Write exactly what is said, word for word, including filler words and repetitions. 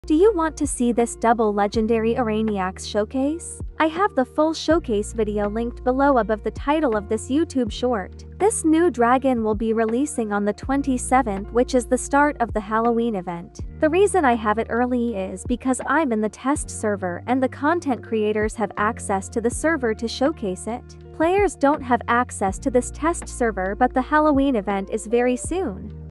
Do you want to see this double legendary Araneaix Showcase? I have the full showcase video linked below above the title of this YouTube short. This new dragon will be releasing on the twenty-seventh, which is the start of the Halloween event. The reason I have it early is because I'm in the test server and the content creators have access to the server to showcase it. Players don't have access to this test server, but the Halloween event is very soon.